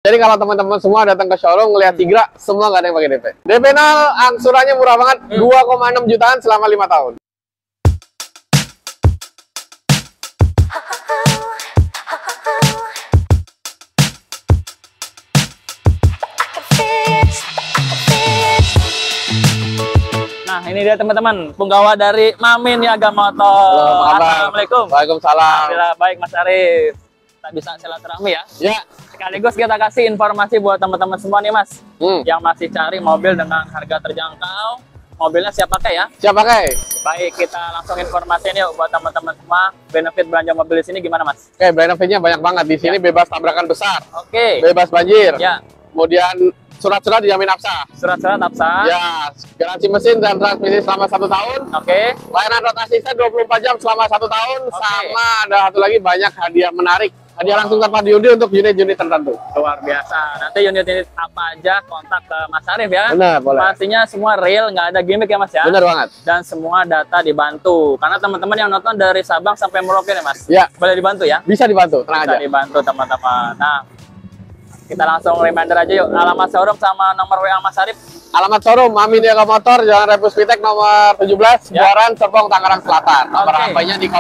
Jadi kalau teman-teman semua datang ke showroom ngelihat Sigra, semua nggak ada yang pakai DP. DP 0, angsurannya murah banget, 2,6 jutaan selama 5 tahun. Nah, ini dia teman-teman, penggawa dari Mamin Niaga Motor. Halo, Assalamualaikum. Waalaikumsalam. Alhamdulillah, baik Mas Arif. Kita bisa silaturahmi ya. Ya. Sekaligus kita kasih informasi buat teman-teman semua nih Mas, yang masih cari mobil dengan harga terjangkau. Mobilnya siap pakai ya? Siap pakai. Baik, kita langsung informasiin yuk buat teman-teman semua. Benefit belanja mobil di sini gimana Mas? Oke, benefitnya banyak banget. Di sini bebas tabrakan besar. Oke. Bebas banjir. Ya. Kemudian surat-surat dijamin absah. Surat-surat absah. Ya, garansi mesin dan transmisi selama 1 tahun. Oke. Layanan road assistant 24 jam selama 1 tahun. Oke. Sama ada satu lagi banyak hadiah menarik. Hadiah langsung tanpa diundi untuk unit-unit tertentu. Luar biasa. Nanti unit-unit apa aja kontak ke Mas Arif ya. Benar, boleh. Pastinya semua real, nggak ada gimmick ya Mas ya. Benar banget. Dan semua data dibantu. Karena teman-teman yang nonton dari Sabang sampai Merauke nih Mas. Ya. Boleh dibantu ya? Bisa dibantu, tenang Bisa aja. dibantu teman-teman. Nah, kita langsung reminder aja yuk. Alamat showroom sama nomor WA Mas Arif. Alamat showroom Mamin Niaga Motor, Jalan Repus Pitek nomor 17, Ya. Buaran, Serpong, Tangerang Selatan. Nomor Oke. HP-nya di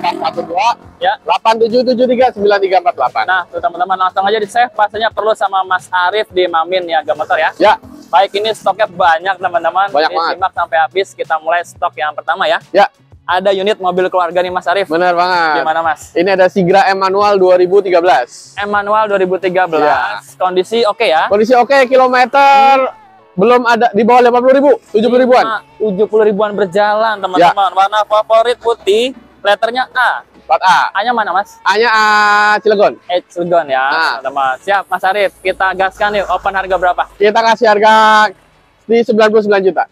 0812 Ya. 8773 9348. Nah, tuh teman-teman langsung aja di save. Pastinya perlu sama Mas Arif di Mamin Niaga Motor ya. Ya, Baik, ini stoknya banyak teman-teman. Banyak Jadi banget. simak sampai habis. Kita mulai stok yang pertama ya. ya, Ada unit mobil keluarga nih Mas Arif. benar banget. Gimana Mas? Ini ada Sigra M manual 2013. Manual 2013. Ya. Kondisi oke ya? Kondisi oke, kilometer belum ada di bawah 80.000, 70 ribuan. 70 ribuan berjalan teman-teman. Warna favorit putih, letternya A. Plat A. A-nya mana Mas? A-nya A Cilegon. Cilegon ya, Nah. teman-teman. Siap Mas Arif, kita gaskan yuk. Open harga berapa? Kita kasih harga di 99 juta.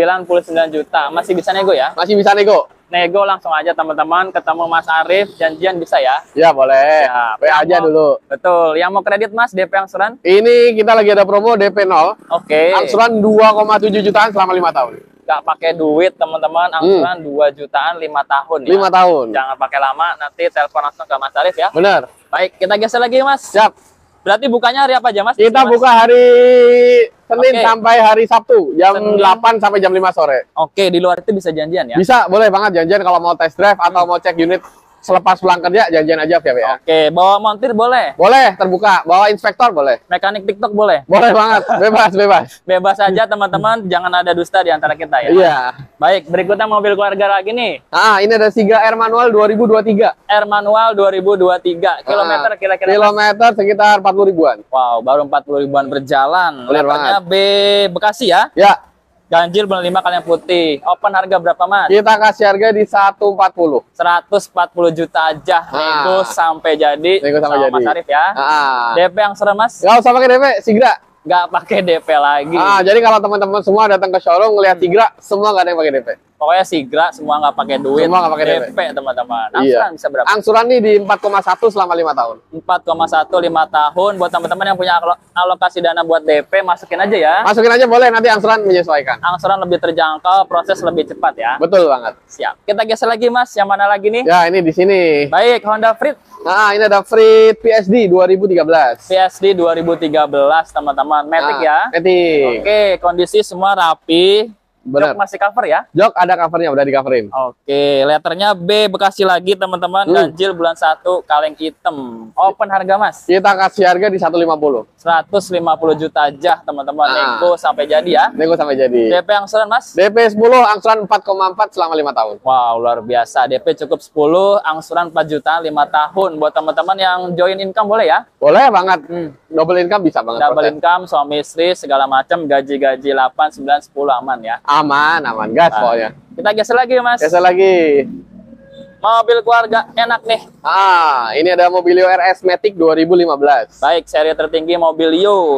99 juta. Masih bisa nego ya? Masih bisa nego. Nego langsung aja teman-teman, ketemu Mas Arif, janjian bisa ya? Ya, boleh. Siap. WA Yang aja mau- dulu. Betul. Yang mau kredit Mas, DP angsuran? Ini kita lagi ada promo DP 0. Oke. Angsuran 2,7 jutaan selama 5 tahun. Nggak pakai duit teman-teman, angsuran 2 jutaan 5 tahun ya. 5 tahun. Jangan pakai lama, nanti telepon langsung ke Mas Arif ya. Bener. Baik, kita geser lagi Mas. Siap. Berarti bukanya hari apa aja Mas? Kita Mas? buka hari Senin Oke. sampai hari Sabtu. Jam Senin. 8 sampai jam 5 sore. Oke, di luar itu bisa janjian ya? Bisa, boleh banget janjian kalau mau test drive atau mau cek unit selepas pulang kerja, janjian aja via WA. Oke, bawa montir boleh? Boleh, terbuka. Bawa inspektor boleh. Mekanik TikTok boleh? Boleh banget. Bebas, bebas. Bebas aja teman-teman, jangan ada dusta di antara kita ya. Iya. Baik, berikutnya mobil keluarga lagi nih. Nah, ini ada Sigra R manual 2023. R manual 2023. Kilometer kira-kira? Kilometer sekitar 40 ribuan. Wow, baru 40 ribuan berjalan. Bener Letternya B Bekasi ya. Ya, Ganjil bulan 5 kalian putih. Open harga berapa Mas? kita kasih harga di 140. 140 juta aja. Nego sampai jadi. Nego sampai sama jadi. Mas Arif ya. Ah. DP yang serem Mas? Nggak usah pakai DP, Sigra. Nggak pakai DP lagi. Jadi kalau teman-teman semua datang ke showroom ngelihat Sigra, semua nggak ada yang pakai DP. Pokoknya Sigra semua nggak pakai duit. Semua nggak pakai DP teman-teman. Angsuran Iya. bisa berapa? Angsuran nih di 4,1 selama 5 tahun. 4,1 5 tahun. Buat teman-teman yang punya alokasi dana buat DP, masukin aja ya. Masukin aja boleh, nanti angsuran menyesuaikan. Angsuran lebih terjangkau, proses lebih cepat ya. Betul banget. Siap. Kita geser lagi Mas. Yang mana lagi nih? Ya, ini di sini. Baik, Honda Freed Nah, ini ada Freed PSD 2013. PSD 2013 teman-teman. Matic ya. Matic. Oke, kondisi semua rapi. Benar. Jok masih cover ya. Jok ada covernya, udah di coverin. Oke, letternya B Bekasi lagi teman-teman. Ganjil bulan 1 kaleng hitam. Open harga Mas. Kita kasih harga di 150. 150 juta aja teman-teman. Nego sampai jadi ya. Nego sampai jadi. DP angsuran Mas? DP 10, angsuran 4,4 selama 5 tahun. Wow, luar biasa. DP cukup 10, angsuran 4 juta 5 tahun. Buat teman-teman yang join income boleh ya? Boleh banget. Double income bisa banget. Double proses. income, suami istri, segala macam, gaji-gaji 8, 9, 10 aman ya. Aman, aman. Gas pokoknya. Kita geser lagi Mas. Geser lagi. Mobil keluarga enak nih. Ini ada Mobilio RS Matic 2015. Baik, seri tertinggi Mobilio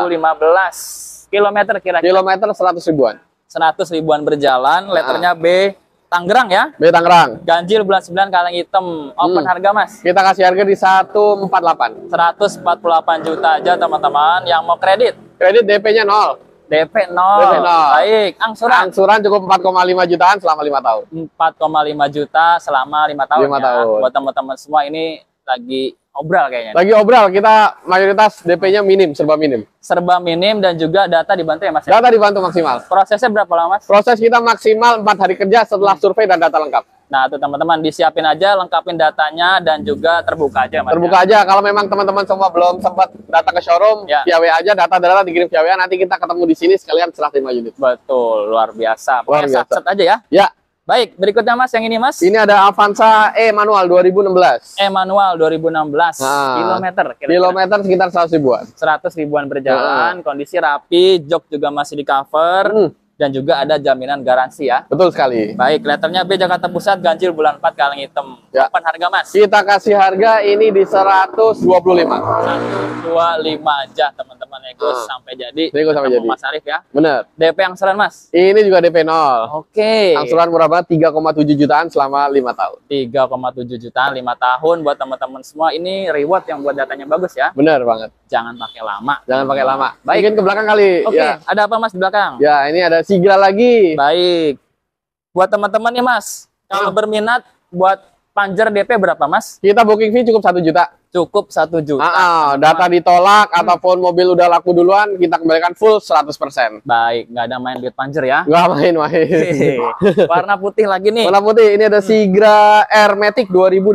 2015. Kilometer kira-kira Kilometer 100 ribuan. 100 ribuan berjalan. Letternya B Tangerang ya. B Tangerang. Ganjil bulan 9 kaleng hitam. Open harga Mas. Kita kasih harga di 148. 148 juta aja teman-teman. Yang mau kredit Kredit DP-nya 0. DP 0. DP 0. Baik, angsuran Angsuran cukup 4,5 jutaan selama 5 tahun. 4,5 juta selama 5 tahun 5 ya. tahun. Buat teman-teman semua ini lagi obral kayaknya. Lagi obral, kita mayoritas DP-nya minim, serba minim. Serba minim dan juga data dibantu ya Mas ya? Data dibantu maksimal. Prosesnya berapa lama Mas? Proses kita maksimal 4 hari kerja setelah survei dan data lengkap. Nah tuh teman-teman, disiapin aja, lengkapin datanya dan juga terbuka aja Mas. Terbuka aja, kalau memang teman-teman semua belum sempat datang ke showroom, Ya. via WA aja, data-data dikirim via WA, nanti kita ketemu di sini sekalian serah 5 unit. Betul, luar biasa. Luar Pokoknya biasa. sat-sat aja ya. Ya, Baik, berikutnya Mas, yang ini Mas. ini ada Avanza E manual 2016. Manual 2016. Nah, Kilometer kira-kira. Kilometer sekitar 100 ribuan. 100 ribuan berjalan, kondisi rapi, jok juga masih di cover, dan juga ada jaminan garansi ya. Betul sekali. Baik, letternya B Jakarta Pusat, ganjil bulan 4 kaleng hitam. Ya. Kapan harga Mas? Kita kasih harga ini di 125. 125 aja teman-teman, nego sampai jadi. Nego sampai Ketemu jadi. Mas Arif ya. Bener. DP angsuran Mas? Ini juga DP 0. Oke. Angsuran murah banget 3,7 jutaan selama 5 tahun. 3,7 jutaan 5 tahun buat teman-teman semua. Ini reward yang buat datanya bagus ya. Bener banget. Jangan pakai lama. Jangan pakai lama. Baik. Mungkin ke belakang kali. Oke, Ya. ada apa Mas di belakang? Ya, ini ada Sigra lagi. Baik. Buat teman-teman nih Mas, kalau berminat buat Panjer DP berapa Mas? Kita booking fee cukup 1 juta. Cukup 1 juta. Data ditolak ataupun mobil udah laku duluan, kita kembalikan full 100%. Baik, nggak ada main duit Panjer ya. Nggak main-main. Warna putih lagi nih. Warna putih, ini ada Sigra Air Matic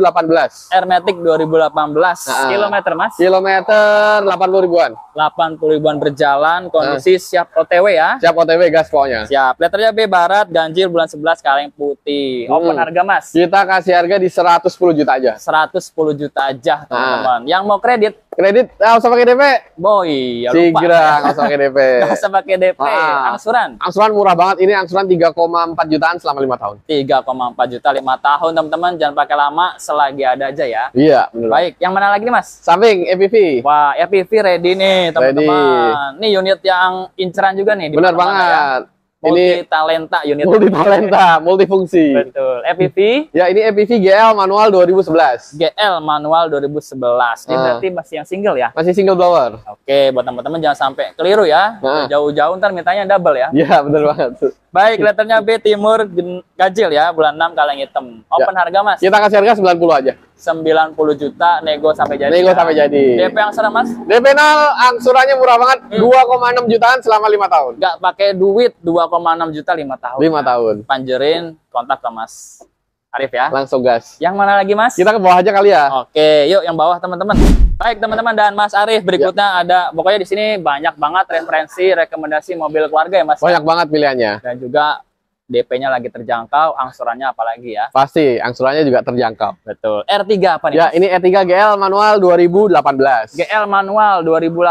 2018. Airmatic 2018. Kilometer Mas? Kilometer 80 ribuan. 80 ribuan berjalan, kondisi siap OTW ya. Siap OTW gas pokoknya. Siap. Letternya B Barat, ganjil bulan 11 kaleng putih. Open harga Mas? Kita kasih harga di 110 juta aja. 110 juta aja teman-teman. Yang mau kredit, Kredit, nggak usah pakai DP. boy, ya lupa. Sigra, nggak usah pakai DP. Nggak usah pakai DP. Angsuran? Angsuran murah banget, ini angsuran 3,4 jutaan selama 5 tahun. 3,4 juta 5 tahun teman-teman. Jangan pakai lama, selagi ada aja ya. Iya, bener. Baik, yang mana lagi nih Mas? Samping EPV. Wah, FPV ready nih teman-teman. Ini unit yang inceran juga nih. di Bener mana-mana ya. banget. Multi talenta unit. Multi talenta, multifungsi. Betul. FPV Ya, ini EPV GL manual 2011. GL manual 2011. Ini berarti masih yang single ya. Masih single blower. Oke, buat teman-teman jangan sampai keliru ya. Jauh-jauh ntar mintanya double ya. Iya, bener banget. Baik, letternya B Timur ganjil ya, bulan 6 kaleng hitam. Open harga Mas? Kita kasih harga 90 aja. 90 juta, nego sampai jadi. Nego ya. sampai jadi. DP yang sana Mas? DP 0, angsurannya murah banget, 2,6 jutaan selama 5 tahun. Nggak pakai duit, 2,6 juta 5 tahun. 5 tahun. Panjerin, kontak ke Mas Arif ya. Langsung gas. Yang mana lagi Mas? Kita ke bawah aja kali ya. Oke, yuk yang bawah teman-teman. Baik teman-teman dan Mas Arif, berikutnya ada, pokoknya di sini banyak banget referensi, rekomendasi mobil keluarga ya Mas. Banyak banget pilihannya. Dan juga DP-nya lagi terjangkau, angsurannya apalagi ya. Pasti, angsurannya juga terjangkau. Betul. R3 apa nih? Ya, ini E3 GL manual 2018. GL manual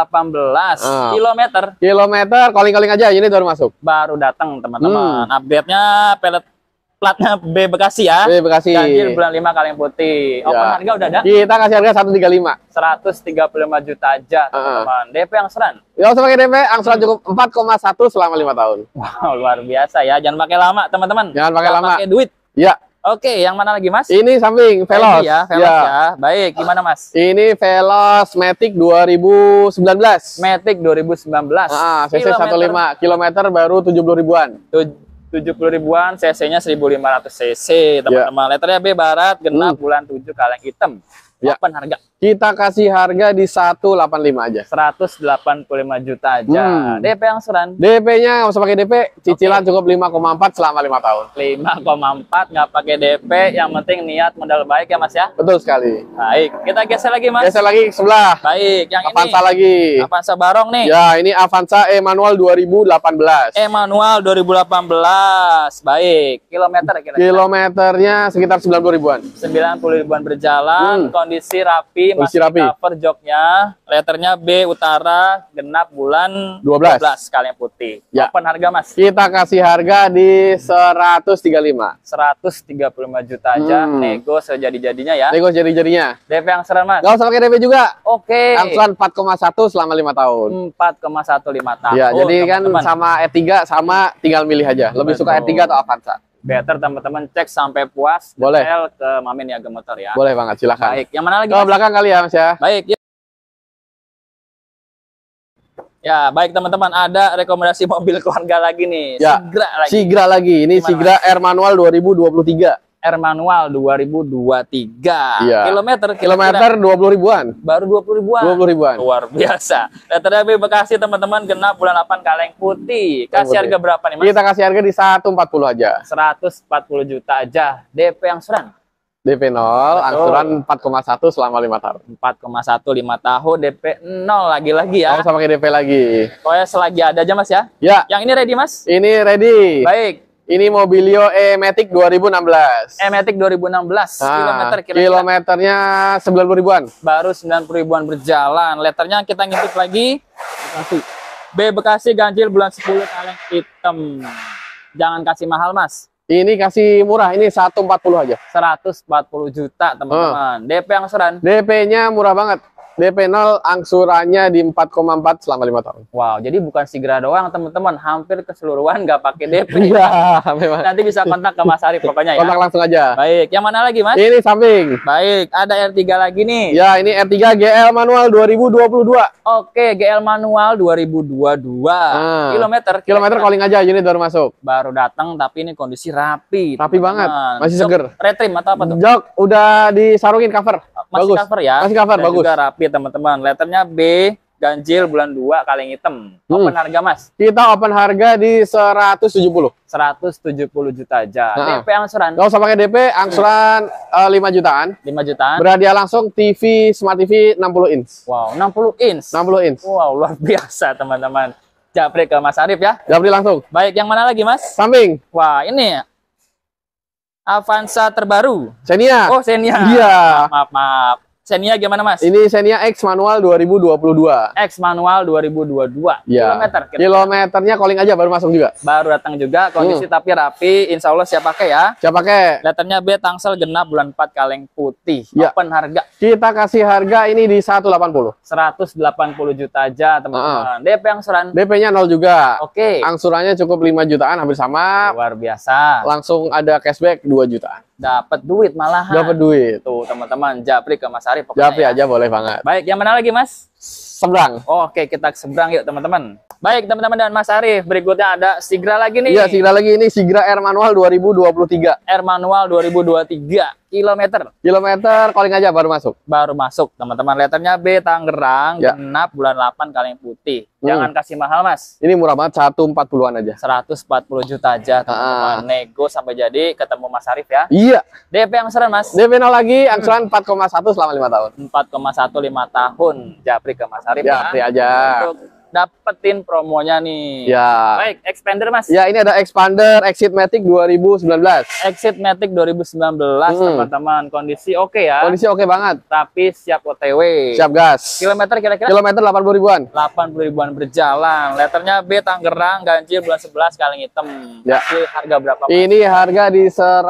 2018. Kilometer Kilometer, calling-calling aja, ini baru masuk. baru datang teman-teman. Update-nya pelet platnya B Bekasi ya. B Bekasi. Ganjil bulan 5 kaleng putih. Open Ya. harga udah ada? Kita kasih harga 135. 135 juta aja teman-teman. DP angsuran? Ya usah pakai DP, angsuran cukup 4,1 selama 5 tahun. Wow, luar biasa ya. Jangan pakai lama teman-teman. Jangan pakai lama. Pakai duit. Ya, Oke, yang mana lagi Mas? ini samping Veloz. Ya, Veloz ya. Baik, gimana Mas? Ini Veloz Matic 2019. Matic 2019. CC 15, kilometer baru 70 ribuan. 70 ribuan, CC-nya 1500 cc, teman-teman. Letternya B Barat, genap bulan 7 kaleng hitam. Ya. Open harga? Kita kasih harga di 185 aja. 185 juta aja. DP angsuran? DP-nya nggak usah pakai DP, cicilan cukup 5,4 selama 5 tahun. 5,4 nggak pakai DP, yang penting niat modal baik ya Mas ya. Betul sekali. Baik, kita geser lagi Mas. Geser lagi ke sebelah. Baik, yang Avanza ini. lagi. Avanza Barong nih. Ya, ini Avanza E manual 2018. Manual 2018. Baik, kilometer kira-kira. Kilometernya sekitar 90 ribuan. 90 ribuan berjalan, kondisi rapi, Kondisi masih rapi. cover joknya, letternya B Utara, genap bulan 12 kaleng putih. Ya. Open harga Mas? Kita kasih harga di 135. 135 juta aja, nego sejadi-jadinya ya. Nego jadi-jadinya. DP angsuran Mas? Nggak usah pakai DP juga. Oke. Angsuran 4,1 selama 5 tahun. 4,15 tahun. Ya, jadi kan teman-teman. sama E3 sama tinggal milih aja. Lebih suka E3 atau Avanza? Better teman-teman cek sampai puas. Boleh. Detail ke Mamin Niaga Motor ya. Boleh banget, silakan. Baik, yang mana lagi Ke Mas? belakang kali ya, Mas ya. Baik, yuk. Ya, baik teman-teman, ada rekomendasi mobil keluarga lagi nih. Ya, Sigra lagi. Sigra lagi. Ini Gimana, Sigra R manual 2023. R manual 2023. Iya. Kilometer Kilometer 20 ribuan. baru 20 ribuan. 20 ribuan. Luar biasa. Letternya B Bekasi teman-teman, genap bulan 8 kaleng putih. Kasih harga berapa nih Mas? Kita kasih harga di 140 aja. 140 juta aja. DP angsuran DP 0, angsuran 4,1 selama 5 tahun. 4,1 5 tahun, DP 0 lagi-lagi ya. Kamu sama pakai DP lagi. Pokoknya selagi ada aja Mas ya. Ya, Yang ini ready Mas? ini ready. Baik. Ini Mobilio E-Matic 2016. E-Matic 2016. Nah, Kilometer kira-kira kilometernya 90 ribuan. baru 90 ribuan berjalan. Letternya kita ngintip lagi. Bekasi. B Bekasi ganjil bulan 10 kaleng hitam. Jangan kasih mahal Mas. Ini kasih murah, ini 140 aja. 140 juta teman-teman. DP angsuran. DP-nya murah banget. DP 0, angsurannya di 4,4 selama 5 tahun. Wow, jadi bukan Sigra doang teman-teman, hampir keseluruhan nggak pakai DP. Iya, memang. Nanti bisa kontak ke Mas Arif pokoknya ya. Kontak langsung aja. Baik, yang mana lagi Mas? Ini samping. Baik, ada R3 lagi nih. Ya, ini R3 GL manual 2022. Oke, GL manual 2022. Kilometer calling aja, unit baru masuk. Baru datang tapi ini kondisi rapi. Rapi banget, masih seger. Retrim atau apa tuh? Jok udah disarungin cover. Masih Bagus. cover ya. Masih cover, Dan bagus. juga rapi teman-teman. Letternya B, ganjil bulan 2 kaleng hitam. Open harga Mas. Kita open harga di 170. 170 juta aja. DP angsuran Gak usah pakai DP, angsuran 5 jutaan. 5 jutaan. Berhadiah langsung TV, Smart TV 60 inch. Wow, 60 inch. 60 inch. Wow, luar biasa teman-teman. Japri ke Mas Arif ya. Japri langsung. Baik, yang mana lagi Mas? Samping. Wah, ini Avanza terbaru. Xenia. Oh, Xenia. Iya. Maaf. Xenia gimana Mas? Ini Xenia X manual 2022. X manual 2022. Ya. Kilometer. Kilometernya calling aja baru masuk juga. Baru datang juga, kondisi tapi rapi. Insya Allah siap pakai ya. Siap pakai. Letternya B Tangsel genap bulan 4 kaleng putih. Ya. Open harga Kita kasih harga ini di 180. 180 juta aja teman-teman. DP angsuran. DP-nya 0 juga. Oke. Angsurannya cukup 5 jutaan, hampir sama. Luar biasa. Langsung ada cashback 2 jutaan. Dapat duit malahan. Dapat duit. Tuh teman-teman, Japri ke Mas Arif pokoknya Japri ya. aja boleh banget. Baik, yang mana lagi Mas? Seberang. Oke, kita seberang yuk teman-teman. Baik teman-teman dan Mas Arif, berikutnya ada Sigra lagi nih. Iya, Sigra lagi ini Sigra R manual 2023. R manual 2023. Kilometer Calling aja baru masuk. baru masuk teman-teman. Letternya B Tangerang, Ya. genap bulan 8 kaleng putih. Jangan kasih mahal Mas. Ini murah banget, 140-an aja. 140 juta aja teman-teman. Nego sampai jadi ketemu Mas Arif ya. Iya. DP angsuran Mas. DP 0 lagi, angsuran 4,1 selama 5 tahun. 4,15 tahun. Japri ke Mas Arif Japri aja. Untuk dapetin promonya nih. Ya. Baik, expander Mas. Ya, ini ada Expander Exit Matic 2019. Exit Matic 2019 teman-teman. Kondisi oke ya. Kondisi oke banget. Tapi siap OTW. Siap gas. Kilometer kira-kira Kilometer 80 ribuan. 80 ribuan berjalan. Letternya B Tangerang, ganjil bulan 11 kaleng hitam. Ya. Kasih harga berapa Mas? Ini harga di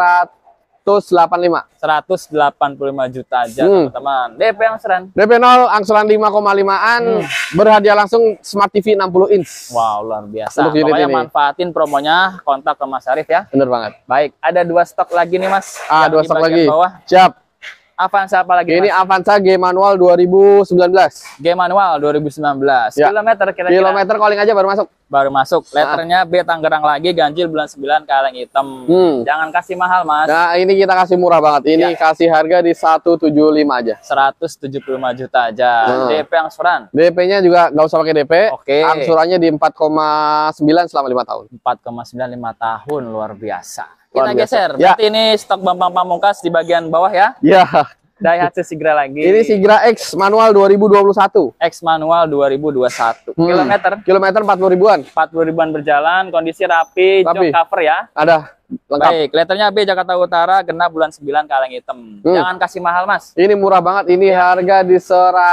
185. 185 juta aja teman-teman. DP angsuran. DP 0, angsuran 5,5-an. Berhadiah langsung Smart TV 60 inch. Wow, luar biasa. Untuk unit Pokoknya ini. manfaatin promonya, kontak ke Mas Arif ya. Bener banget. Baik, ada 2 stok lagi nih Mas. Yang 2 di stok bagian lagi. Bawah. Siap. Avanza apa lagi Ini Mas? Avanza G manual 2019. G manual 2019. Ya. Kilometer kira-kira Kilometer calling aja baru masuk. baru masuk. Letternya B Tangerang lagi, ganjil bulan 9 kaleng hitam. Jangan kasih mahal Mas. Nah, ini kita kasih murah banget. Ini kasih harga di 175 aja. 175 juta aja. DP angsuran. DP-nya juga nggak usah pakai DP. Oke. Angsurannya di 4,9 selama 5 tahun. 4,95 tahun, luar biasa. Luar Kita biasa. geser. Ya. Berarti ini stok Bambang Pamungkas di bagian bawah ya. Ya, Daihatsu Sigra lagi. ini Sigra X manual 2021. X manual 2021. Kilometer 40 ribuan. 40 ribuan berjalan, kondisi rapi, jok cover ya. Ada lengkap. Baik, letternya B Jakarta Utara, genap bulan 9 kaleng hitam. Jangan kasih mahal Mas. Ini murah banget. Ini harga di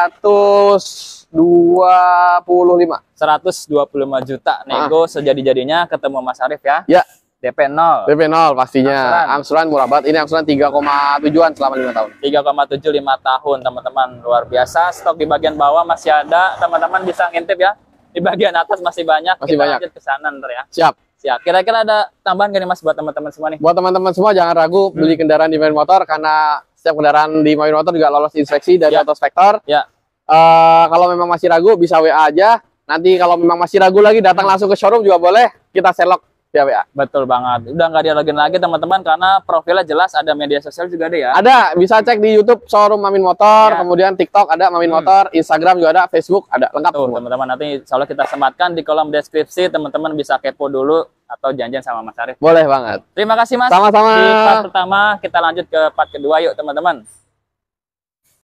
125. 125 juta. Nego sejadi-jadinya ketemu Mas Arif ya. Ya. DP 0. DP 0 pastinya. Angsuran murah banget. Ini angsuran 3,7-an selama 5 tahun. 3,75 tahun teman-teman, luar biasa. Stok di bagian bawah masih ada, teman-teman bisa ngintip ya. Di bagian atas masih banyak. Masih Kita banyak. lanjut ke sana ntar ya. Siap. Siap. Kira-kira ada tambahan gak nih Mas buat teman-teman semua nih? Buat teman-teman semua jangan ragu beli kendaraan di Main Motor, karena setiap kendaraan di Main Motor juga lolos inspeksi dari Autospektor. Ya. Kalau memang masih ragu bisa WA aja. Nanti kalau memang masih ragu lagi datang langsung ke showroom juga boleh. Kita selok via WA. Betul banget. Udah nggak dialogin lagi teman-teman karena profilnya jelas, ada media sosial juga ada ya. Ada, bisa cek di YouTube showroom Mamin Motor, Ya. kemudian TikTok ada Mamin Motor, Instagram juga ada, Facebook ada, lengkap Tuh semua. teman-teman, nanti insya Allah kita sematkan di kolom deskripsi, teman-teman bisa kepo dulu atau janjian sama Mas Arif. Boleh banget. Terima kasih Mas. Sama-sama. Di part pertama kita lanjut ke part kedua yuk teman-teman.